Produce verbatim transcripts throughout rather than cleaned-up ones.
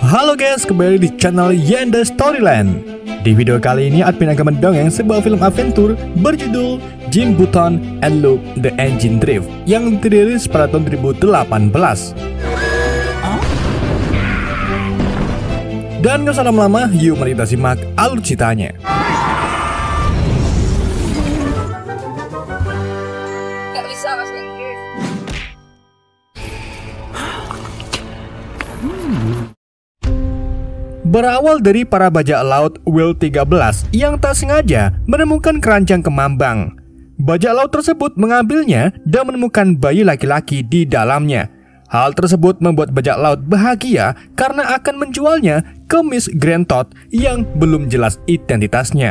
Halo guys, kembali di channel Yanda Storyland. Di video kali ini admin akan mendongeng sebuah film adventure berjudul Jim Button and Luke the Engine Drift yang dirilis pada tahun dua ribu delapan belas. Dan gak usah lama-lama, yuk mari kita simak alur ceritanya. Gak bisa bahasa Inggris. Berawal dari para bajak laut Whale tiga belas yang tak sengaja menemukan keranjang kemambang. Bajak laut tersebut mengambilnya dan menemukan bayi laki-laki di dalamnya. Hal tersebut membuat bajak laut bahagia karena akan menjualnya ke Miss Grantot yang belum jelas identitasnya.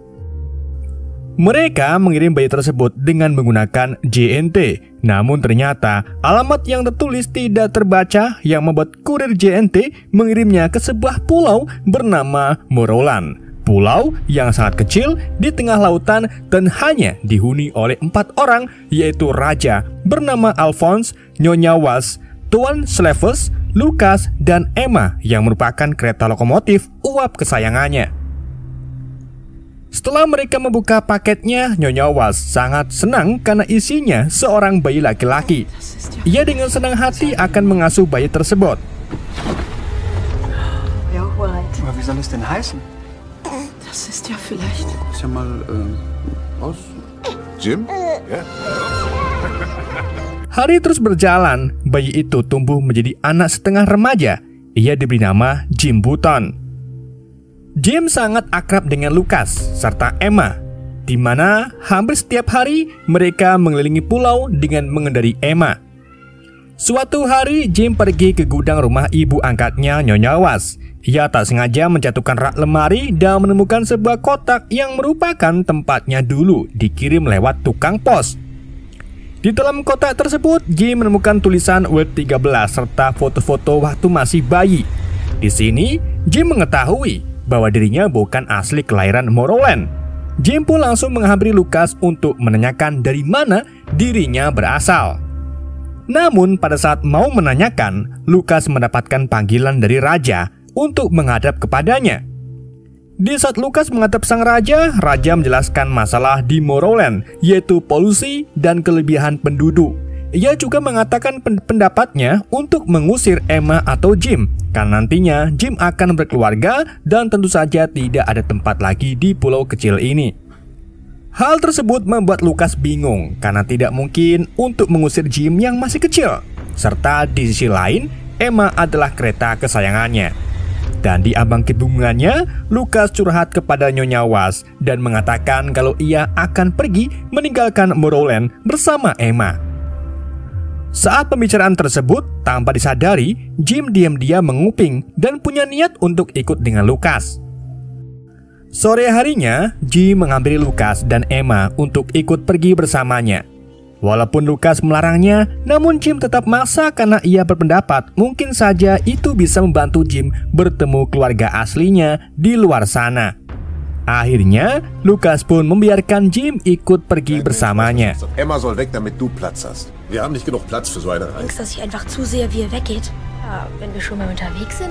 Mereka mengirim bayi tersebut dengan menggunakan J N T. Namun ternyata alamat yang tertulis tidak terbaca yang membuat kurir J N T mengirimnya ke sebuah pulau bernama Moroland. Pulau yang sangat kecil di tengah lautan dan hanya dihuni oleh empat orang, yaitu Raja bernama Alphonse, Nyonya Was, Tuan Slevus, Lucas, dan Emma yang merupakan kereta lokomotif uap kesayangannya. Setelah mereka membuka paketnya, Nyonya Was sangat senang karena isinya seorang bayi laki-laki. Ia dengan senang hati akan mengasuh bayi tersebut. Ja, right. Aber wie soll es denn heißen? Das ist ja vielleicht. Ist ja mal äh, aus. Jim? Ja. Hari terus berjalan, bayi itu tumbuh menjadi anak setengah remaja. Ia diberi nama Jim Button. Jim sangat akrab dengan Lucas serta Emma, di mana hampir setiap hari mereka mengelilingi pulau dengan mengendari Emma. Suatu hari Jim pergi ke gudang rumah ibu angkatnya Nyonya Was. Ia tak sengaja menjatuhkan rak lemari dan menemukan sebuah kotak yang merupakan tempatnya dulu dikirim lewat tukang pos. Di dalam kotak tersebut, Jim menemukan tulisan Whale tiga belas serta foto-foto waktu masih bayi. Di sini, Jim mengetahui bahwa dirinya bukan asli kelahiran Moroland. Jim pun langsung menghampiri Lucas untuk menanyakan dari mana dirinya berasal. Namun pada saat mau menanyakan, Lucas mendapatkan panggilan dari Raja untuk menghadap kepadanya. Di saat Lucas menghadap sang raja, raja menjelaskan masalah di Moroland, yaitu polusi dan kelebihan penduduk. Ia juga mengatakan pendapatnya untuk mengusir Emma atau Jim, karena nantinya Jim akan berkeluarga dan tentu saja tidak ada tempat lagi di pulau kecil ini. Hal tersebut membuat Lucas bingung karena tidak mungkin untuk mengusir Jim yang masih kecil, serta di sisi lain Emma adalah kereta kesayangannya. Dan di ambang kebingungannya, Lucas curhat kepada Nyonya Was dan mengatakan kalau ia akan pergi meninggalkan Moroland bersama Emma. Saat pembicaraan tersebut, tanpa disadari, Jim diam-diam menguping dan punya niat untuk ikut dengan Lucas. Sore harinya, Jim menghampiri Lucas dan Emma untuk ikut pergi bersamanya. Walaupun Lucas melarangnya, namun Jim tetap maksa karena ia berpendapat mungkin saja itu bisa membantu Jim bertemu keluarga aslinya di luar sana. Akhirnya, Lucas pun membiarkan Jim ikut pergi bersamanya. Emma soll weg, damit du Platz hast. Wir haben nicht genug Platz für so eine Reise. Denkst, dass ich einfach zusehe, wie er weggeht? Ja, wenn wir schon mal unterwegs sind.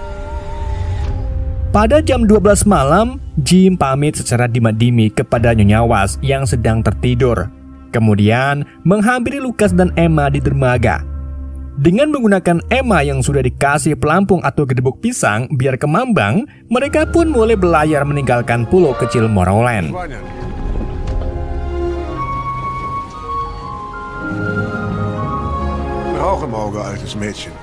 Pada jam dua belas malam, Jim pamit secara dima-dimi kepada Nyonya Was yang sedang tertidur. Kemudian menghampiri Lucas dan Emma di dermaga. Dengan menggunakan Emma yang sudah dikasih pelampung atau gedebuk pisang biar kemambang, mereka pun mulai berlayar meninggalkan pulau kecil Moroland. Rauch im Auge, altes Mädchen.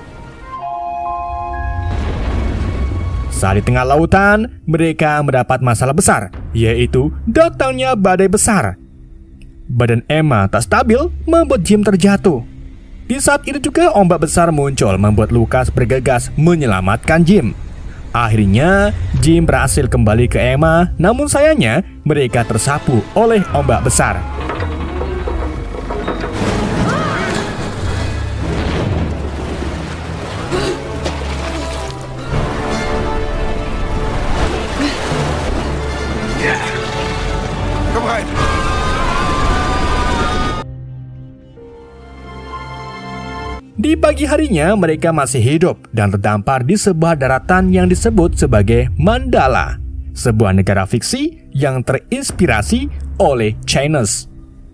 Saat di tengah lautan, mereka mendapat masalah besar, yaitu datangnya badai besar. Badan Emma tak stabil membuat Jim terjatuh. Di saat itu juga ombak besar muncul membuat Lucas bergegas menyelamatkan Jim. Akhirnya Jim berhasil kembali ke Emma, namun sayangnya mereka tersapu oleh ombak besar. Komm rein. Di pagi harinya mereka masih hidup dan terdampar di sebuah daratan yang disebut sebagai Mandala, sebuah negara fiksi yang terinspirasi oleh Chinese.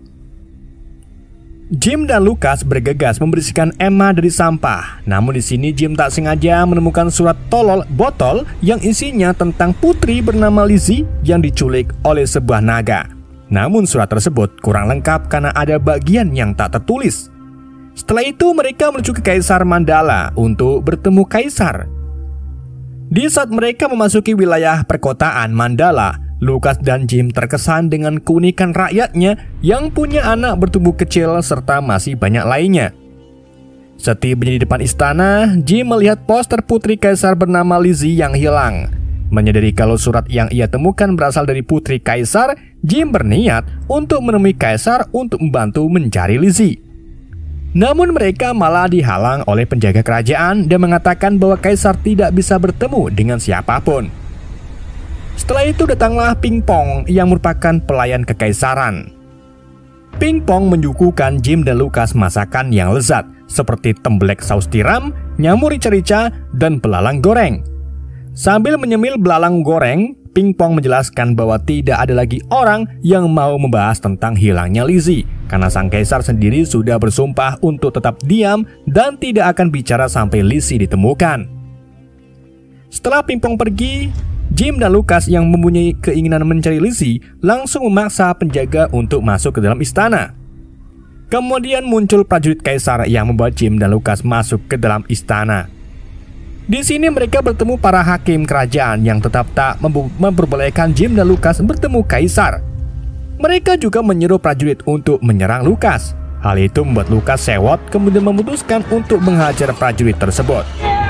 Jim dan Lucas bergegas membersihkan Emma dari sampah. Namun di sini Jim tak sengaja menemukan surat tolol botol yang isinya tentang putri bernama Lizzie yang diculik oleh sebuah naga. Namun surat tersebut kurang lengkap karena ada bagian yang tak tertulis. Setelah itu mereka menuju ke Kaisar Mandala untuk bertemu Kaisar. Di saat mereka memasuki wilayah perkotaan Mandala, Lucas dan Jim terkesan dengan keunikan rakyatnya yang punya anak bertubuh kecil serta masih banyak lainnya. Setibanya di depan istana, Jim melihat poster putri kaisar bernama Lizzie yang hilang. Menyadari kalau surat yang ia temukan berasal dari putri kaisar, Jim berniat untuk menemui kaisar untuk membantu mencari Lizzie. Namun mereka malah dihalang oleh penjaga kerajaan dan mengatakan bahwa kaisar tidak bisa bertemu dengan siapapun. Setelah itu datanglah Ping Pong yang merupakan pelayan kekaisaran. Ping Pong menyuguhkan Jim dan Lucas masakan yang lezat seperti tembelek saus tiram, nyamuk rica-rica, dan belalang goreng. Sambil menyemil belalang goreng, Ping Pong menjelaskan bahwa tidak ada lagi orang yang mau membahas tentang hilangnya Lizzie karena sang kaisar sendiri sudah bersumpah untuk tetap diam dan tidak akan bicara sampai Lizzie ditemukan. Setelah Ping Pong pergi, Jim dan Lucas yang mempunyai keinginan mencari Lizzie langsung memaksa penjaga untuk masuk ke dalam istana. Kemudian muncul prajurit kaisar yang membawa Jim dan Lucas masuk ke dalam istana. Di sini mereka bertemu para hakim kerajaan yang tetap tak memperbolehkan Jim dan Lucas bertemu kaisar. Mereka juga menyuruh prajurit untuk menyerang Lucas. Hal itu membuat Lucas sewot kemudian memutuskan untuk menghajar prajurit tersebut.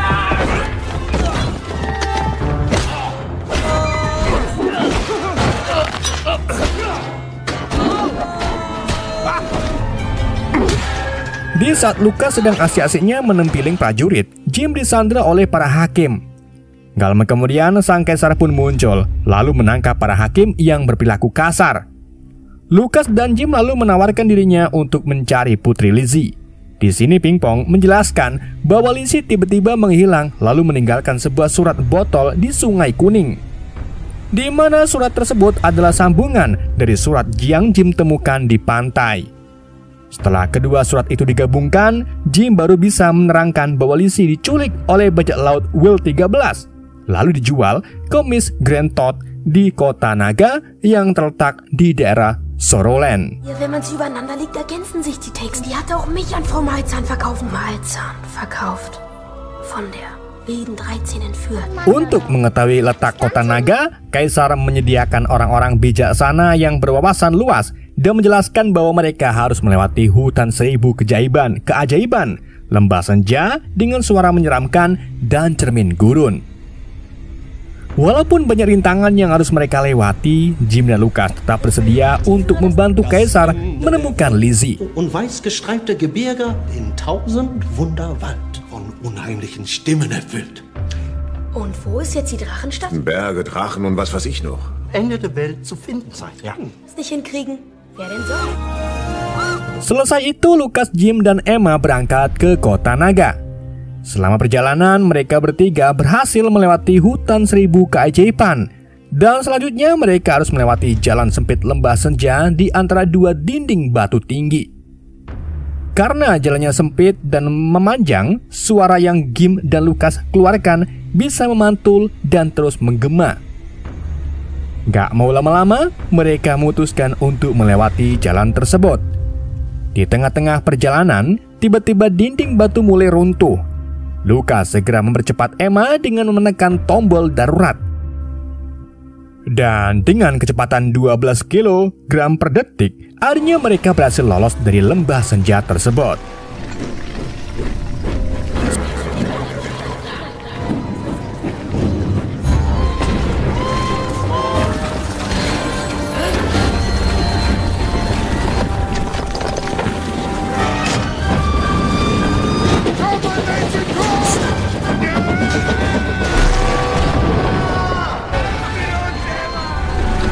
Di saat Lucas sedang asik-asiknya menempiling prajurit, Jim disandra oleh para hakim. Gak lama kemudian sang kaisar pun muncul, lalu menangkap para hakim yang berperilaku kasar. Lucas dan Jim lalu menawarkan dirinya untuk mencari putri Lizzie. Di sini Ping Pong menjelaskan bahwa Lizzie tiba-tiba menghilang lalu meninggalkan sebuah surat botol di Sungai Kuning, di mana surat tersebut adalah sambungan dari surat yang Jim temukan di pantai. Setelah kedua surat itu digabungkan, Jim baru bisa menerangkan bahwa Lizzie diculik oleh bajak laut Will tiga belas, lalu dijual ke Miss Grand Todd di kota naga yang terletak di daerah Soroland. Ja, wenn man sie übereinander legt, ergänzen sich die Texte. Die hatte auch mich an Frau Malzahn verkauft. Malzahn verkauft. Von der wilden dreizehn entführt. Untuk mengetahui letak kota naga, Kaisar menyediakan orang-orang bijaksana yang berwawasan luas dan menjelaskan bahwa mereka harus melewati hutan seribu keajaiban, keajaiban, lembah senja dengan suara menyeramkan, dan cermin gurun. Walaupun banyak rintangan yang harus mereka lewati, Jim dan Lucas tetap bersedia untuk membantu Kaisar menemukan Lizzie. Und weiß gestreifte Gebirge in tausend Wunderwald von unheimlichen Stimmen erfüllt. Und wo ist jetzt die Drachenstadt? Berge, Drachen und was weiß ich noch. Ende der Welt zu finden sein, ja. Das nicht hinkriegen. Wer denn soll? Selesai itu, Lucas, Jim, dan Emma berangkat ke kota naga. Selama perjalanan, mereka bertiga berhasil melewati hutan seribu keajaiban. Dan selanjutnya mereka harus melewati jalan sempit lembah senja di antara dua dinding batu tinggi. Karena jalannya sempit dan memanjang, suara yang Jim dan Lucas keluarkan bisa memantul dan terus menggema. Gak mau lama-lama, mereka memutuskan untuk melewati jalan tersebut. Di tengah-tengah perjalanan, tiba-tiba dinding batu mulai runtuh. Lucas segera mempercepat Emma dengan menekan tombol darurat. Dan dengan kecepatan dua belas kilogram per detik, akhirnya mereka berhasil lolos dari lembah senja tersebut.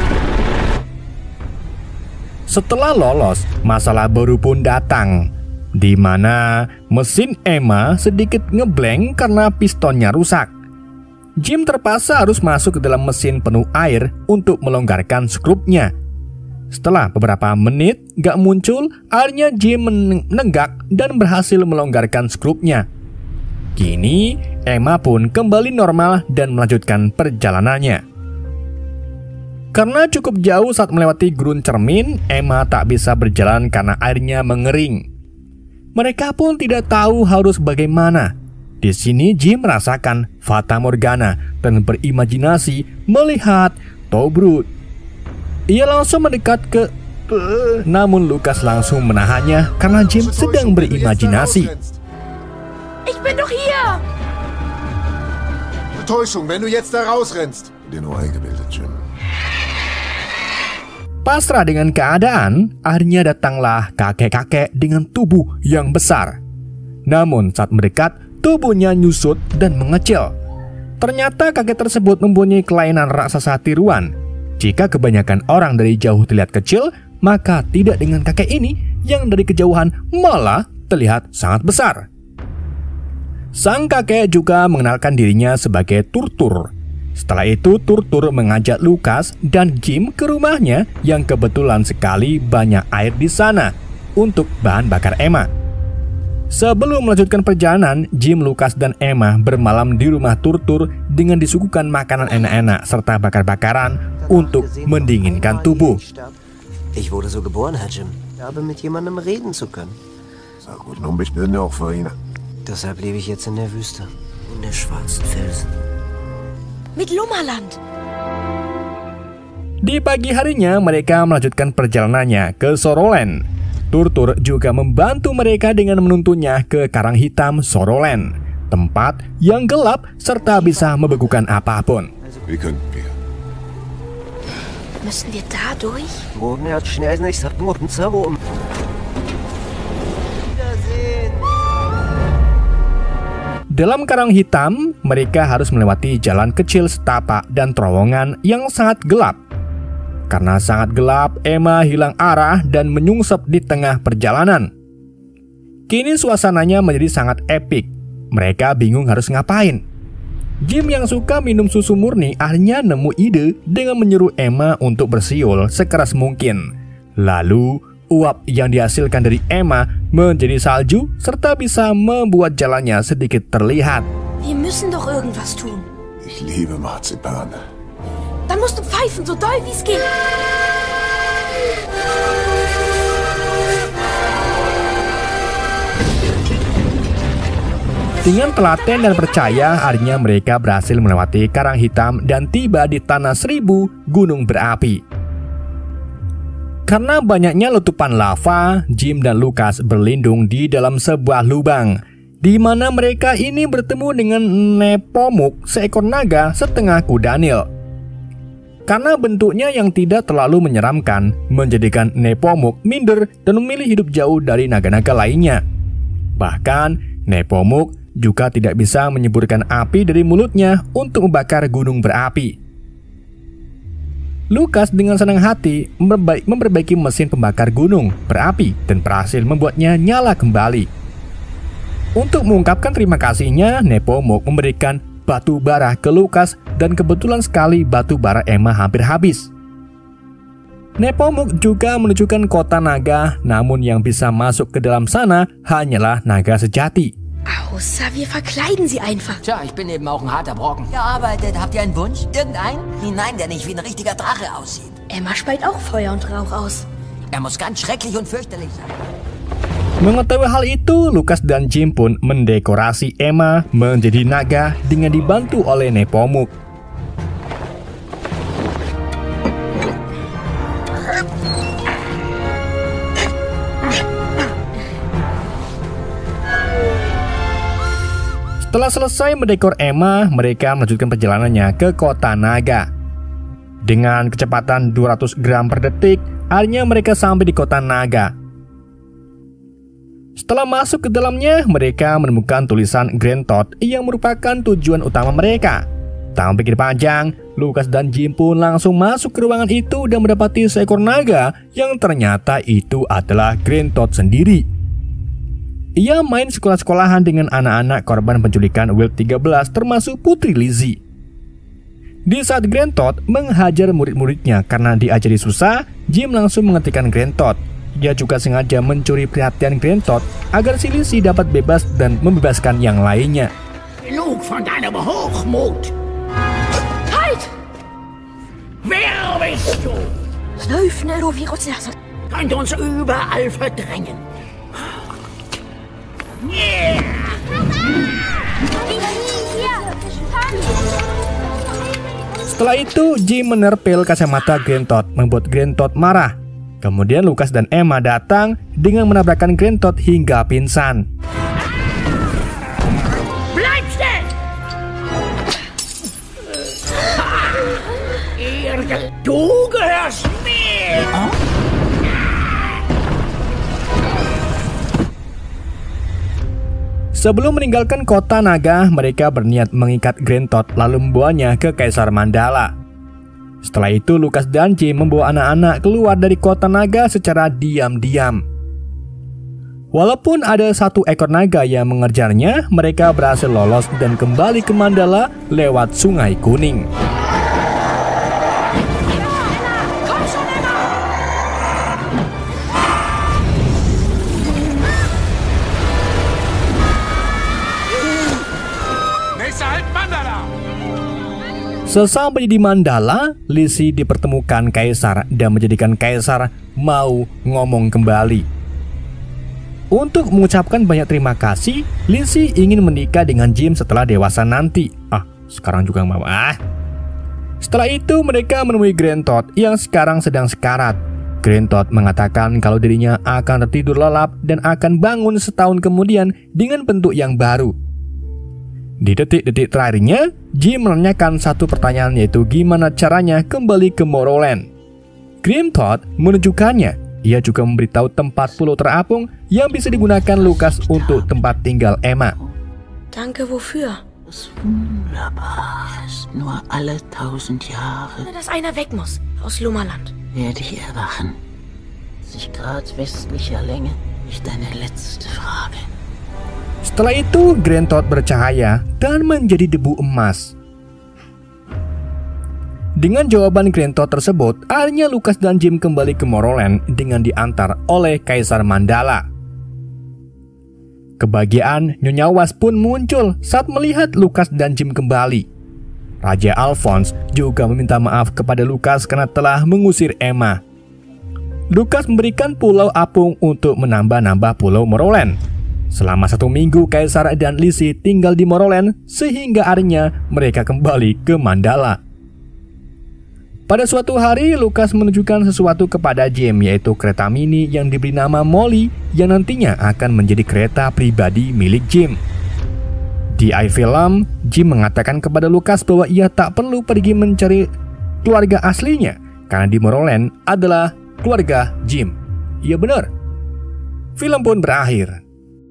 Setelah lolos, masalah baru pun datang. di mana mesin Emma sedikit ngeblank karena pistonnya rusak. Jim terpaksa harus masuk ke dalam mesin penuh air untuk melonggarkan skrupnya. Setelah beberapa menit gak muncul, akhirnya Jim menenggak dan berhasil melonggarkan skrupnya. Kini Emma pun kembali normal dan melanjutkan perjalanannya. Karena cukup jauh saat melewati gurun cermin, Emma tak bisa berjalan karena airnya mengering. Mereka pun tidak tahu harus bagaimana. Di sini Jim merasakan fata morgana dan berimajinasi melihat Tobruk. Ia langsung mendekat ke... Namun Lukas langsung menahannya karena Jim sedang berimajinasi. Ich bin doch hier! Täuschung, wenn du jetzt da rausrennst. Dir nur eingebildet, Jim. Pasrah dengan keadaan, akhirnya datanglah kakek-kakek dengan tubuh yang besar. Namun saat mendekat, tubuhnya nyusut dan mengecil. Ternyata kakek tersebut mempunyai kelainan raksasa tiruan. Jika kebanyakan orang dari jauh terlihat kecil, maka tidak dengan kakek ini yang dari kejauhan malah terlihat sangat besar. Sang kakek juga mengenalkan dirinya sebagai Turtur. Setelah itu Turtur mengajak Lukas dan Jim ke rumahnya yang kebetulan sekali banyak air di sana untuk bahan bakar Emma. Sebelum melanjutkan perjalanan, Jim, Lukas, dan Emma bermalam di rumah Turtur dengan disuguhkan makanan enak-enak serta bakar-bakaran untuk mendinginkan tubuh. Ich wurde so geboren, Herr Jim. Ich habe mit jemandem reden zu können. Sag gut, nun bist du auch für ihn. Deshalb lebe ich jetzt in der Wüste, in der schwarzen Felsen. Mit Lummerland. Di pagi harinya mereka melanjutkan perjalanannya ke Soroland. Turtur juga membantu mereka dengan menuntunnya ke Karang Hitam Soroland, tempat yang gelap serta bisa membekukan apapun. Wie könnten wir? Müssen wir da durch? Dalam Karang Hitam, mereka harus melewati jalan kecil setapak dan terowongan yang sangat gelap. Karena sangat gelap, Emma hilang arah dan menyungsep di tengah perjalanan. Kini suasananya menjadi sangat epik. Mereka bingung harus ngapain. Jim yang suka minum susu murni akhirnya nemu ide dengan menyuruh Emma untuk bersiul sekeras mungkin. Lalu, uap yang dihasilkan dari Emma menjadi salju serta bisa membuat jalannya sedikit terlihat. Wir müssen doch irgendwas tun. Ich liebe Marzipan. Dann musst du pfeifen, so doll wie es geht. Dengan telaten dan percaya, akhirnya mereka berhasil melewati Karang Hitam dan tiba di Tanah Seribu Gunung Berapi. Karena banyaknya letupan lava, Jim dan Lukas berlindung di dalam sebuah lubang, di mana mereka ini bertemu dengan Nepomuk, seekor naga setengah kudanil. Karena bentuknya yang tidak terlalu menyeramkan, menjadikan Nepomuk minder dan memilih hidup jauh dari naga-naga lainnya. Bahkan, Nepomuk juga tidak bisa menyemburkan api dari mulutnya untuk membakar gunung berapi. Lukas dengan senang hati memperbaiki, memperbaiki mesin pembakar gunung berapi dan berhasil membuatnya nyala kembali. Untuk mengungkapkan terima kasihnya, Nepomuk memberikan batu bara ke Lukas dan kebetulan sekali batu bara Emma hampir habis. Nepomuk juga menunjukkan kota naga, namun yang bisa masuk ke dalam sana hanyalah naga sejati. Außer wir verkleiden sie einfach. Tja, ich bin eben auch ein harter Brocken. Gearbeitet, habt ihr einen Wunsch? Irgendeinen? Nein, der nicht wie ein richtiger Drache aussieht. Emma speit auch Feuer und Rauch aus. Er muss ganz schrecklich und fürchterlich sein. Mengetahui hal itu, Lukas dan Jim pun mendekorasi Emma menjadi naga dengan dibantu oleh Nepomuk. Setelah selesai mendekor Emma, mereka melanjutkan perjalanannya ke kota naga. Dengan kecepatan dua ratus gram per detik, akhirnya mereka sampai di kota naga. Setelah masuk ke dalamnya, mereka menemukan tulisan Grand Todd yang merupakan tujuan utama mereka. Tanpa pikir panjang, Lukas dan Jim pun langsung masuk ke ruangan itu dan mendapati seekor naga yang ternyata itu adalah Grand Todd sendiri. Ia main sekolah-sekolahan dengan anak-anak korban penculikan Wild tiga belas termasuk putri Lizzie. Di saat Grand Todd menghajar murid-muridnya karena diajari susah, Jim langsung menghentikan Grand Todd. Dia juga sengaja mencuri perhatian Grand Todd agar si Lizzie dapat bebas dan membebaskan yang lainnya. Genug von deiner Hochmut! Halt! Wer bist du? Läuf, ne, du Virus. Könnt uns überall verdrängen. Yeah. Setelah itu, Jim menerpel kacamata Grand Todd, membuat Grand Todd marah. Kemudian Lucas dan Emma datang dengan menabrakkan Grand Todd hingga pingsan. Bleib still! Du gehörst mir! Sebelum meninggalkan kota naga, mereka berniat mengikat Grand Todd lalu membawanya ke Kaisar Mandala. Setelah itu, Lucas dan Jim membawa anak-anak keluar dari kota naga secara diam-diam. Walaupun ada satu ekor naga yang mengejarnya, mereka berhasil lolos dan kembali ke Mandala lewat Sungai Kuning. Sesampai di Mandala, Lizzie dipertemukan Kaisar dan menjadikan Kaisar mau ngomong kembali. Untuk mengucapkan banyak terima kasih, Lizzie ingin menikah dengan Jim setelah dewasa nanti. Ah, sekarang juga mau ah. Setelah itu mereka menemui Grand Todd yang sekarang sedang sekarat. Grand Todd mengatakan kalau dirinya akan tertidur lelap dan akan bangun setahun kemudian dengan bentuk yang baru. Di detik-detik terakhirnya, Jim menanyakan satu pertanyaan, yaitu gimana caranya kembali ke Morrowland. Grand Todd menunjukkannya. Ia juga memberitahu tempat pulau terapung yang bisa digunakan Lucas untuk tempat tinggal Emma. Danke, wofür? Das wunderbar ist. Nur alle tausend Jahre Dass einer weg muss, aus Lummerland. werde ich erwachen. siebzig Grad westlicher Länge ist deine letzte Frage. Setelah itu, Grand Todd bercahaya dan menjadi debu emas. Dengan jawaban Grand Todd tersebut, akhirnya Lucas dan Jim kembali ke Morrowland dengan diantar oleh Kaisar Mandala. Kebahagiaan Nyonya Was pun muncul saat melihat Lucas dan Jim kembali. Raja Alphonse juga meminta maaf kepada Lucas karena telah mengusir Emma. Lucas memberikan pulau apung untuk menambah-nambah pulau Morrowland. Selama satu minggu, Kaisar dan Lizzie tinggal di Morrowland sehingga akhirnya mereka kembali ke Mandala. Pada suatu hari, Lucas menunjukkan sesuatu kepada Jim, yaitu kereta mini yang diberi nama Molly yang nantinya akan menjadi kereta pribadi milik Jim. Di akhir film, Jim mengatakan kepada Lucas bahwa ia tak perlu pergi mencari keluarga aslinya karena di Morrowland adalah keluarga Jim. Iya benar. Film pun berakhir.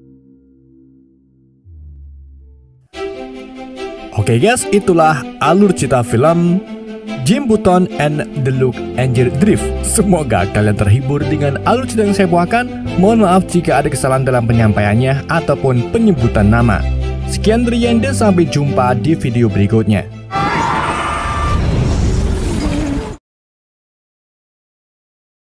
Oke guys, itulah alur cerita film Jim Button and the Look Angel Drift. Semoga kalian terhibur dengan alur cerita yang saya bawakan. Mohon maaf jika ada kesalahan dalam penyampaiannya ataupun penyebutan nama. Sekian dari Yende, sampai jumpa di video berikutnya.